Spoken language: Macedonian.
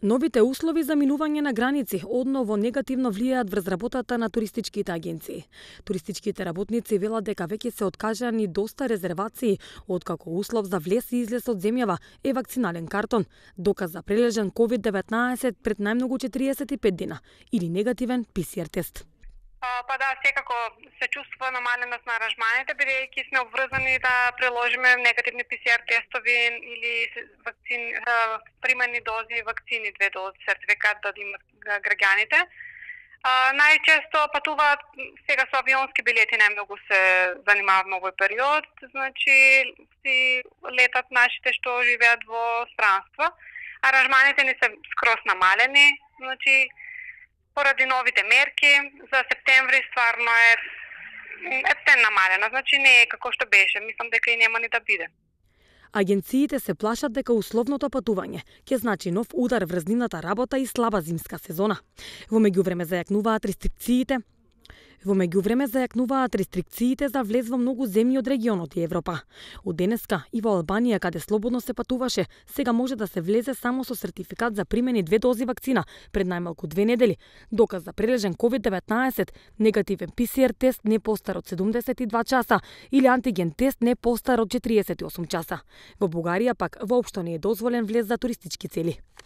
Новите услови за минување на граници одново негативно влијаат врз работата на туристичките агенции. Туристичките работници велат дека веќе се откажани доста резервации, откако услов за влез и излез од земјава е вакцинален картон, доказ за прележен COVID-19 пред најмногу 45 дена или негативен ПСР тест. Па да, секако се чувствува намаленост на аранжманите, бидејќи сме обврзани да приложиме негативни ПСР тестови или примани дози вакцини, 2 дози сертификат да имат граѓаните. Најчесто патуваат сега со авионски билети, најмногу се занимаваме овој период, значи си летат нашите што живеат во странство. Аранжманите ни се скрос намалени, значи поради новите мерки за септември стварно е намалена, значи не е како што беше, мислам дека и нема ни да биде. Агенциите се плашат дека условното патување ќе значи нов удар врз нивната работа и слаба зимска сезона. Во меѓувреме зајакнуваат рестрикциите за влез во многу земји од регионот и Европа. Од денеска и во Албанија, каде слободно се патуваше, сега може да се влезе само со сертификат за примени 2 дози вакцина пред најмалку 2 недели, доказ за прележен COVID-19, негативен ПСР тест не постар од 72 часа или антиген тест не постар од 48 часа. Во Бугарија пак воопшто не е дозволен влез за туристички цели.